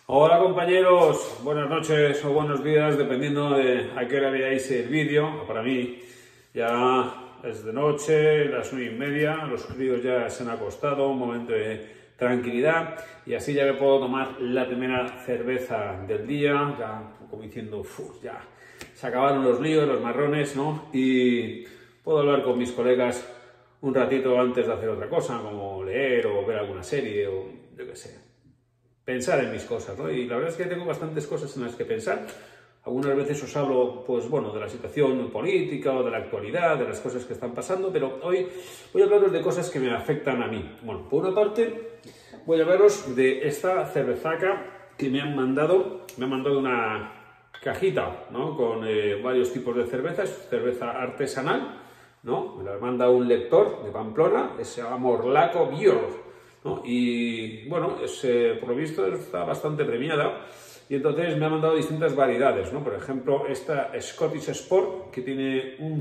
Hola compañeros, buenas noches o buenos días, dependiendo de a qué hora veáis el vídeo. Para mí ya es de noche, las 9:30, los críos ya se han acostado, un momento de tranquilidad y así ya me puedo tomar la primera cerveza del día, ya como diciendo, ya se acabaron los líos, los marrones, ¿no? Y puedo hablar con mis colegas un ratito antes de hacer otra cosa, como leer o ver alguna serie o yo qué sé. Pensar en mis cosas, ¿no? Y la verdad es que tengo bastantes cosas en las que pensar. Algunas veces os hablo, pues bueno, de la situación política o de la actualidad, de las cosas que están pasando, pero hoy voy a hablaros de cosas que me afectan a mí. Bueno, por una parte, voy a hablaros de esta cervezaca que me han mandado una cajita, ¿no? Con varios tipos de cervezas, cerveza artesanal, ¿no? Me la manda un lector de Pamplona, que se llama Morlaco Bior, ¿no? Y bueno, por lo visto está bastante premiada y entonces me ha mandado distintas variedades, ¿no? Por ejemplo, esta Scottish Sport, que tiene un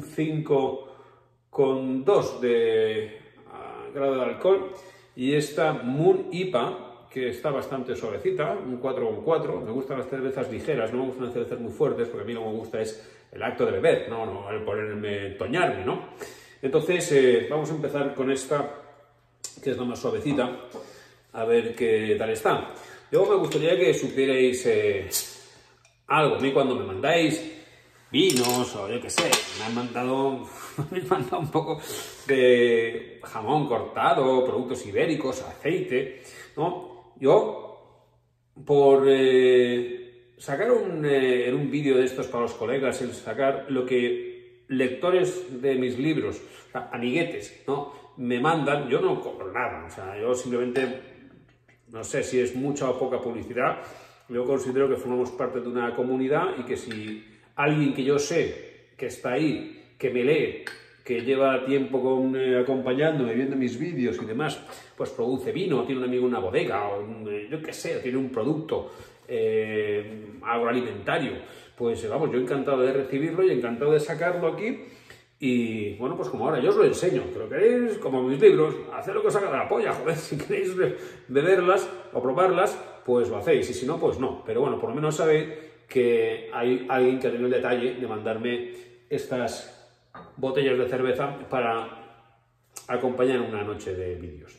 5,2 de grado de alcohol, y esta Moon IPA, que está bastante suavecita, un 4,4. Me gustan las cervezas ligeras, no me gustan las cervezas muy fuertes, porque a mí lo que me gusta es el acto de beber, no el ponerme, toñarme, ¿no? Entonces, vamos a empezar con esta, que es la más suavecita, a ver qué tal está. Luego me gustaría que supierais algo. A mí cuando me mandáis vinos o yo qué sé, me han mandado un poco de jamón cortado, productos ibéricos, aceite, ¿no? Yo, por sacar en un vídeo de estos para los colegas, el sacar lo que lectores de mis libros, o sea, amiguetes, ¿no?, me mandan, yo no cobro nada, o sea, yo simplemente, no sé si es mucha o poca publicidad. Yo considero que formamos parte de una comunidad y que si alguien que yo sé que está ahí, que me lee, que lleva tiempo acompañándome, viendo mis vídeos y demás, pues produce vino, tiene un amigo en una bodega, o yo qué sé, tiene un producto agroalimentario, pues vamos, yo encantado de recibirlo y encantado de sacarlo aquí. Y bueno, pues como ahora yo os lo enseño, que lo queréis, como mis libros, haced lo que os haga de la polla, joder, si queréis beberlas o probarlas, pues lo hacéis, y si no, pues no. Pero bueno, por lo menos sabéis que hay alguien que ha tenido el detalle de mandarme estas botellas de cerveza para acompañar una noche de vídeos.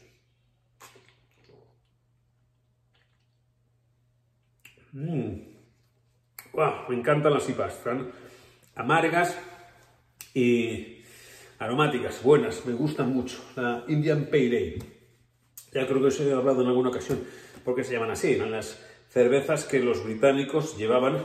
Wow, me encantan las IPAs, están amargas y aromáticas, buenas, me gustan mucho. La Indian Pale Ale. Ya creo que os he hablado en alguna ocasión porque se llaman así. Eran las cervezas que los británicos llevaban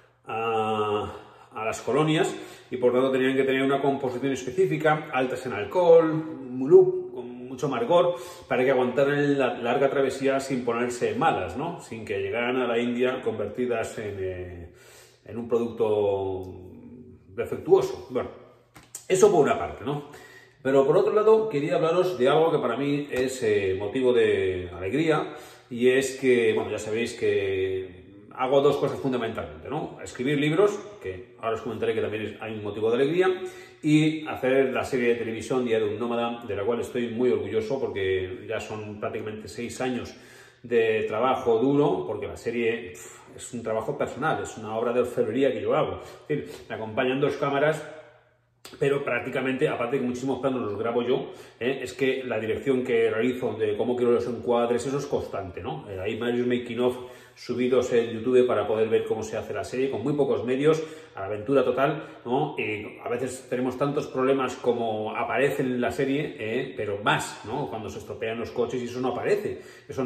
a las colonias y por tanto tenían que tener una composición específica, altas en alcohol, con mucho amargor, para que aguantaran la larga travesía sin ponerse malas, ¿no? Sin que llegaran a la India convertidas en un producto defectuoso. Bueno, eso por una parte, ¿no? Pero por otro lado, quería hablaros de algo que para mí es motivo de alegría, y es que, bueno, ya sabéis que hago dos cosas fundamentalmente, ¿no? Escribir libros, que ahora os comentaré que también hay un motivo de alegría, y hacer la serie de televisión Diario de un Nómada, de la cual estoy muy orgulloso porque ya son prácticamente 6 años de trabajo duro, porque la serie es un trabajo personal, es una obra de orfebrería que yo hago. Es decir, me acompañan 2 cámaras, pero prácticamente, aparte de que muchísimos planos los grabo yo, es que la dirección que realizo de cómo quiero los encuadres, eso es constante, ¿no? Hay varios making of subidos en YouTube para poder ver cómo se hace la serie, con muy pocos medios, a la aventura total, ¿no? A veces tenemos tantos problemas como aparecen en la serie, pero más, ¿no? Cuando se estropean los coches y eso no aparece, eso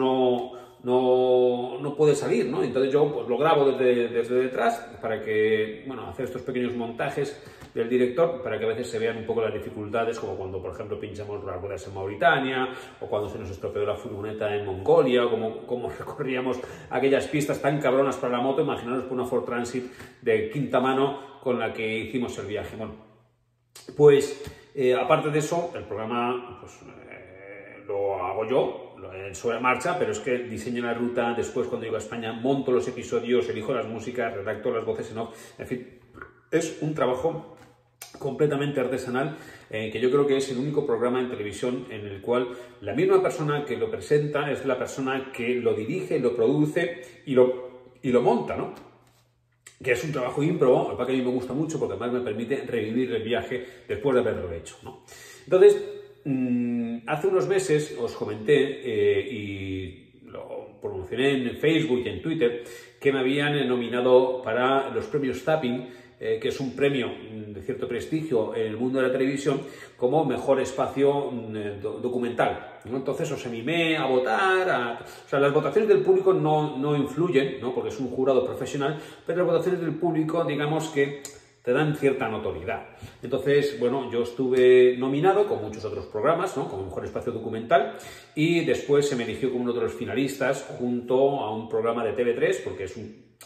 no puede salir, ¿no? Entonces yo pues, lo grabo desde detrás para que, bueno, hacer estos pequeños montajes del director para que a veces se vean un poco las dificultades, como cuando, por ejemplo, pinchamos las ruedas en Mauritania, o cuando se nos estropeó la furgoneta en Mongolia, o como recorríamos aquellas pistas tan cabronas para la moto. Imaginaros por una Ford Transit de quinta mano con la que hicimos el viaje. Bueno, pues aparte de eso, el programa pues, lo hago yo, sobre marcha, pero es que diseño la ruta, después cuando llego a España monto los episodios, elijo las músicas, redacto las voces en off, en fin, es un trabajo completamente artesanal, que yo creo que es el único programa en televisión en el cual la misma persona que lo presenta es la persona que lo dirige, lo produce y lo y lo monta, ¿no? Que es un trabajo ímprobo, que a mí me gusta mucho porque además me permite revivir el viaje después de haberlo hecho, ¿no? Entonces, hace unos meses os comenté y lo promocioné en Facebook y en Twitter que me habían nominado para los premios Zapping, que es un premio de cierto prestigio en el mundo de la televisión, como mejor espacio documental, ¿no? Entonces os animé a votar, o sea, las votaciones del público no influyen, ¿no? Porque es un jurado profesional, pero las votaciones del público, digamos que te dan cierta notoriedad. Entonces, bueno, yo estuve nominado con muchos otros programas, ¿no? Como mejor espacio documental, y después se me eligió como uno de los finalistas junto a un programa de TV3, porque es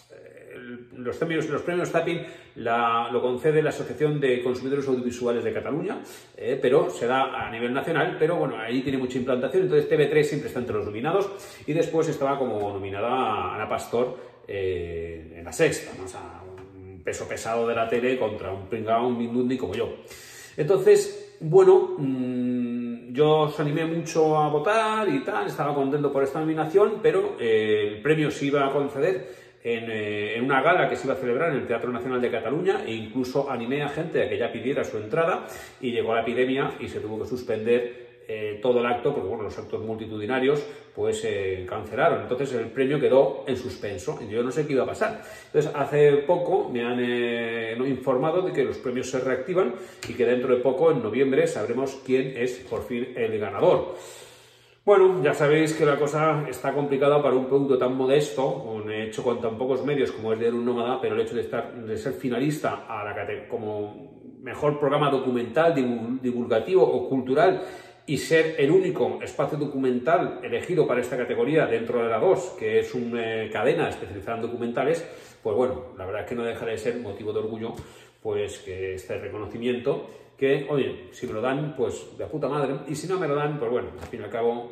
los premios Zapping lo concede la Asociación de Consumidores Audiovisuales de Cataluña, pero se da a nivel nacional, pero bueno, ahí tiene mucha implantación, entonces TV3 siempre está entre los nominados, y después estaba como nominada Ana Pastor en La Sexta, ¿no? O sea, un peso pesado de la tele contra un pringao, un mindundi como yo. Entonces, bueno, yo os animé mucho a votar y tal, estaba contento por esta nominación, pero el premio se iba a conceder en una gala que se iba a celebrar en el Teatro Nacional de Cataluña, e incluso animé a gente a que ya pidiera su entrada, y llegó la epidemia y se tuvo que suspender todo el acto, porque bueno, los actos multitudinarios pues cancelaron. Entonces el premio quedó en suspenso y yo no sé qué iba a pasar. Entonces hace poco me han informado de que los premios se reactivan y que dentro de poco, en noviembre, sabremos quién es por fin el ganador. Bueno, ya sabéis que la cosa está complicada para un producto tan modesto, hecho con tan pocos medios como es Diario Un Nómada, pero el hecho de ser finalista como mejor programa documental, divulgativo o cultural, y ser el único espacio documental elegido para esta categoría dentro de la 2, que es una cadena especializada en documentales, pues bueno, la verdad es que no deja de ser motivo de orgullo, pues que este reconocimiento, que, oye, si me lo dan, pues de puta madre, y si no me lo dan, pues bueno, al fin y al cabo,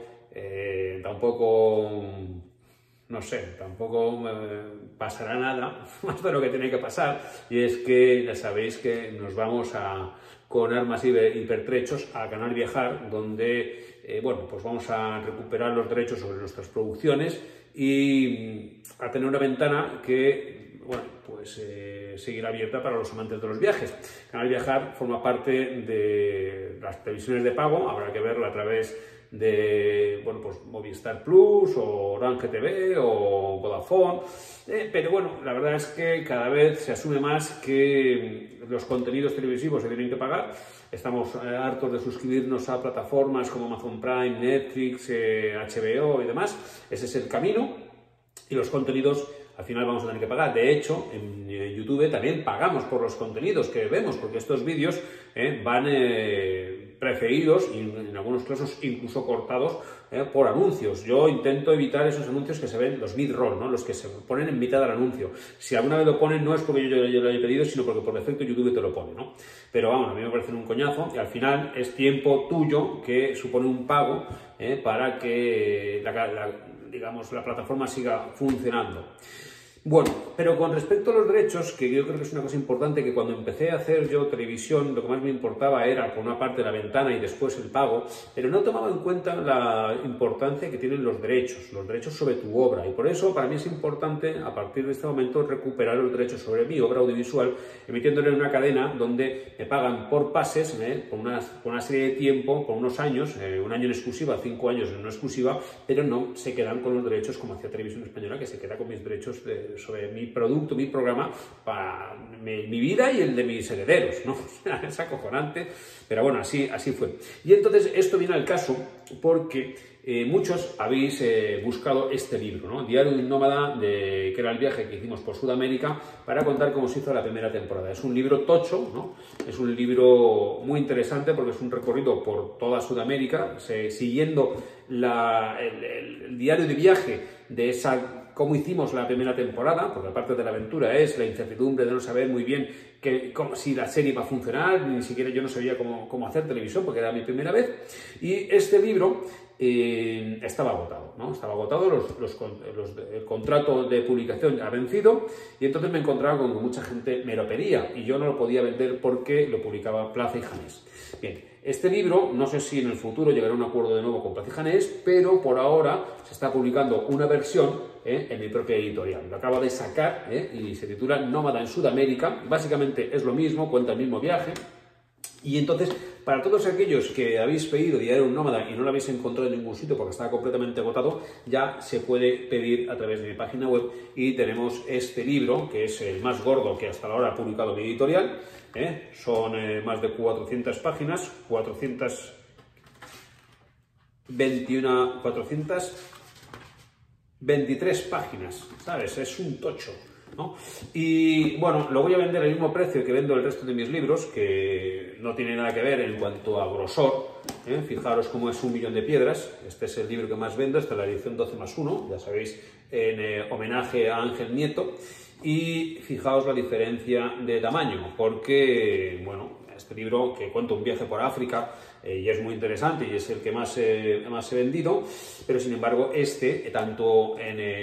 tampoco, no sé, tampoco pasará nada, más de lo que tiene que pasar, y es que ya sabéis que nos vamos con armas hipertrechos a Canal Viajar, donde, bueno, pues vamos a recuperar los derechos sobre nuestras producciones y a tener una ventana que, bueno, pues seguirá abierta para los amantes de los viajes. Canal Viajar forma parte de las televisiones de pago, habrá que verla a través de, bueno, pues Movistar Plus o Orange TV o Vodafone, pero bueno, la verdad es que cada vez se asume más que los contenidos televisivos se tienen que pagar. Estamos hartos de suscribirnos a plataformas como Amazon Prime, Netflix, HBO y demás. Ese es el camino, y los contenidos al final vamos a tener que pagar. De hecho, en YouTube también pagamos por los contenidos que vemos, porque estos vídeos van precedidos y en algunos casos incluso cortados por anuncios. Yo intento evitar esos anuncios que se ven, los mid-roll, ¿no? Los que se ponen en mitad del anuncio. Si alguna vez lo ponen, no es porque yo lo haya pedido, sino porque por defecto YouTube te lo pone, ¿no? Pero vamos, a mí me parece un coñazo, y al final es tiempo tuyo que supone un pago para que digamos, la plataforma siga funcionando. Bueno, pero con respecto a los derechos, que yo creo que es una cosa importante, que cuando empecé a hacer yo televisión, lo que más me importaba era, por una parte, la ventana y después el pago, pero no tomaba en cuenta la importancia que tienen los derechos sobre tu obra, y por eso para mí es importante, a partir de este momento, recuperar los derechos sobre mi obra audiovisual, emitiéndole en una cadena donde me pagan por pases, por una serie de tiempo, por unos años, un año en exclusiva, 5 años en no exclusiva, pero no se quedan con los derechos como hacía Televisión Española, que se queda con mis derechos sobre mi producto, mi programa, para mi vida y el de mis herederos, ¿no? Es acojonante, pero bueno, así fue. Y entonces esto viene al caso porque muchos habéis buscado este libro, ¿no? Diario de un Nómada, que era el viaje que hicimos por Sudamérica, para contar cómo se hizo la primera temporada. Es un libro tocho, ¿no? Es un libro muy interesante porque es un recorrido por toda Sudamérica, siguiendo el diario de viaje de cómo hicimos la primera temporada, porque aparte de la aventura es la incertidumbre de no saber muy bien si la serie va a funcionar, ni siquiera yo no sabía cómo hacer televisión, porque era mi primera vez, y este libro estaba agotado, ¿no? Estaba agotado, el contrato de publicación ha vencido, y entonces me encontraba con que mucha gente me lo pedía, y yo no lo podía vender porque lo publicaba Plaza y Janés. Bien, este libro, no sé si en el futuro llegará a un acuerdo de nuevo con Plaza y Janés, pero por ahora se está publicando una versión en mi propia editorial. Lo acabo de sacar y se titula Nómada en Sudamérica. Básicamente es lo mismo, cuenta el mismo viaje. Y entonces, para todos aquellos que habéis pedido Diario de un Nómada y no lo habéis encontrado en ningún sitio porque estaba completamente agotado, ya se puede pedir a través de mi página web y tenemos este libro, que es el más gordo que hasta ahora ha publicado mi editorial. Son más de 400 páginas, 423 páginas, ¿sabes? Es un tocho, ¿no? Y bueno, lo voy a vender al mismo precio que vendo el resto de mis libros, que no tiene nada que ver en cuanto a grosor. Fijaros cómo es 1 millón de piedras. Este es el libro que más vendo, esta es la edición 12+1, ya sabéis, en homenaje a Ángel Nieto. Y fijaos la diferencia de tamaño, porque, bueno, este libro que cuenta un viaje por África y es muy interesante y es el que más he vendido, pero sin embargo tanto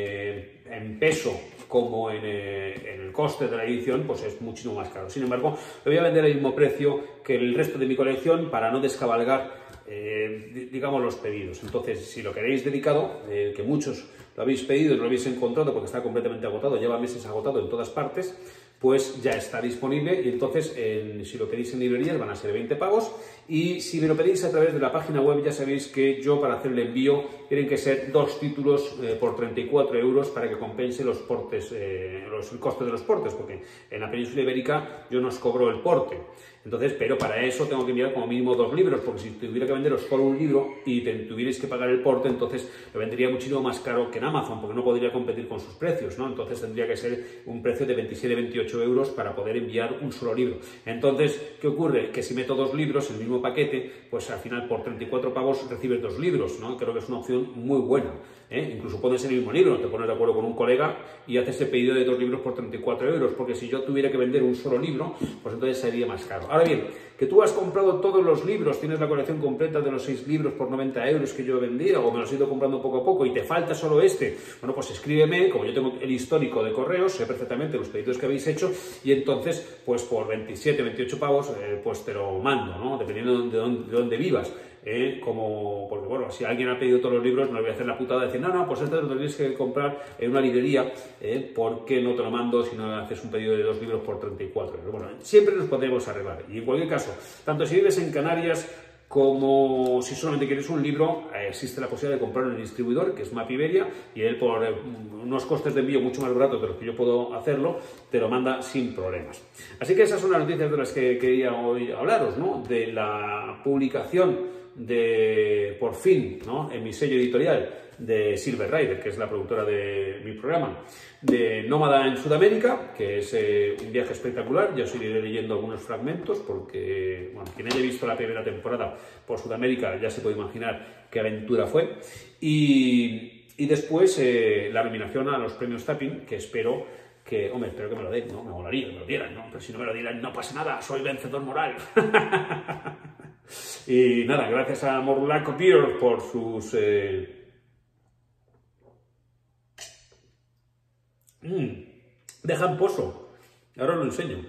en peso como en el coste de la edición, pues es muchísimo más caro. Sin embargo, lo voy a vender al mismo precio que el resto de mi colección para no descabalgar, digamos, los pedidos. Entonces, si lo queréis dedicado, que muchos lo habéis pedido y no lo habéis encontrado porque está completamente agotado, lleva meses agotado en todas partes, pues ya está disponible y entonces si lo pedís en librerías van a ser 20 pavos y si me lo pedís a través de la página web ya sabéis que yo para hacer el envío tienen que ser 2 títulos por 34 euros para que compense los portes, el coste de los portes, porque en la península ibérica yo no os cobro el porte. Entonces, pero para eso tengo que enviar como mínimo 2 libros, porque si tuviera que venderos solo un libro y tuvierais que pagar el porte, entonces lo vendería muchísimo más caro que en Amazon, porque no podría competir con sus precios, ¿no? Entonces tendría que ser un precio de 27-28 euros para poder enviar un solo libro. Entonces, ¿qué ocurre? Que si meto 2 libros en el mismo paquete, pues al final por 34 pavos recibes 2 libros, ¿no? Creo que es una opción muy buena. Incluso puede ser el mismo libro, te pones de acuerdo con un colega y haces el pedido de 2 libros por 34 euros, porque si yo tuviera que vender un solo libro, pues entonces sería más caro. Ahora bien, que tú has comprado todos los libros, tienes la colección completa de los 6 libros por 90 euros que yo he vendido, o me los he ido comprando poco a poco y te falta solo este, bueno, pues escríbeme, como yo tengo el histórico de correos, sé perfectamente los pedidos que habéis hecho y entonces, pues por 27-28 pavos, pues te lo mando, ¿no? Dependiendo de dónde vivas. Porque bueno, si alguien ha pedido todos los libros, no le voy a hacer la putada de decir, no, pues este lo tenéis que comprar en una librería, porque no te lo mando si no haces un pedido de 2 libros por 34 euros. Bueno, siempre nos podemos arreglar. Y en cualquier caso, tanto si vives en Canarias como si solamente quieres un libro, existe la posibilidad de comprarlo en el distribuidor, que es Map Iberia, y él por unos costes de envío mucho más baratos de los que yo puedo hacerlo, te lo manda sin problemas. Así que esas son las noticias de las que quería hoy hablaros, ¿no? De la publicación por fin, ¿no? En mi sello editorial de Silver Rider, que es la productora de mi programa, de Nómada en Sudamérica, que es un viaje espectacular. Ya os iré leyendo algunos fragmentos porque, bueno, quien haya visto la primera temporada por Sudamérica ya se puede imaginar qué aventura fue. Y después la nominación a los premios Tapping, que espero que me lo den, ¿no? Me molaría que me lo dieran, ¿no? Pero si no me lo dieran, no pasa nada, soy vencedor moral. Y nada, gracias a Morlaco Beer por sus... dejan pozo. Ahora os lo enseño.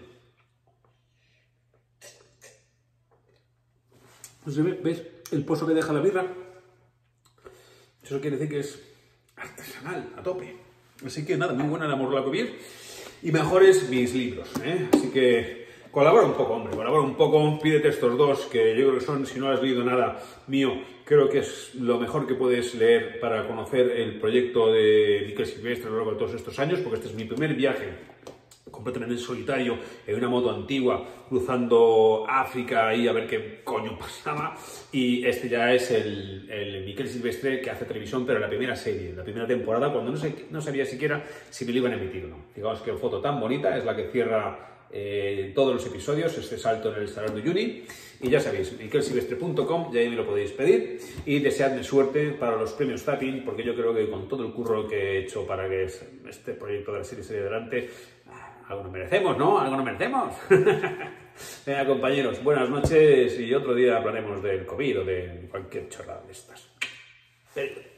¿Ves el pozo que deja la birra? Eso quiere decir que es artesanal, a tope. Así que nada, muy buena la Morlaco Beer. Y mejores mis libros, Así que colabora un poco, hombre, colabora un poco, pídete estos 2, que yo creo que son, si no has leído nada mío, creo que es lo mejor que puedes leer para conocer el proyecto de Miquel Silvestre a lo largo de todos estos años, porque este es mi primer viaje completamente en solitario, en una moto antigua, cruzando África y a ver qué coño pasaba. Y este ya es el Miquel Silvestre que hace televisión, pero la primera serie, la primera temporada, cuando no sabía siquiera si me lo iban a emitir o no. Fijaos qué foto tan bonita, es la que cierra todos los episodios, este salto en el Salar de Uyuni. Y ya sabéis, miquelsilvestre.com, ya ahí me lo podéis pedir. Y deseadme suerte para los premios Tapping, porque yo creo que con todo el curro que he hecho para que este proyecto de la serie salga adelante, algo nos merecemos, ¿no? Algo nos merecemos. Venga, compañeros, buenas noches y otro día hablaremos del COVID o de cualquier chorrada de estas.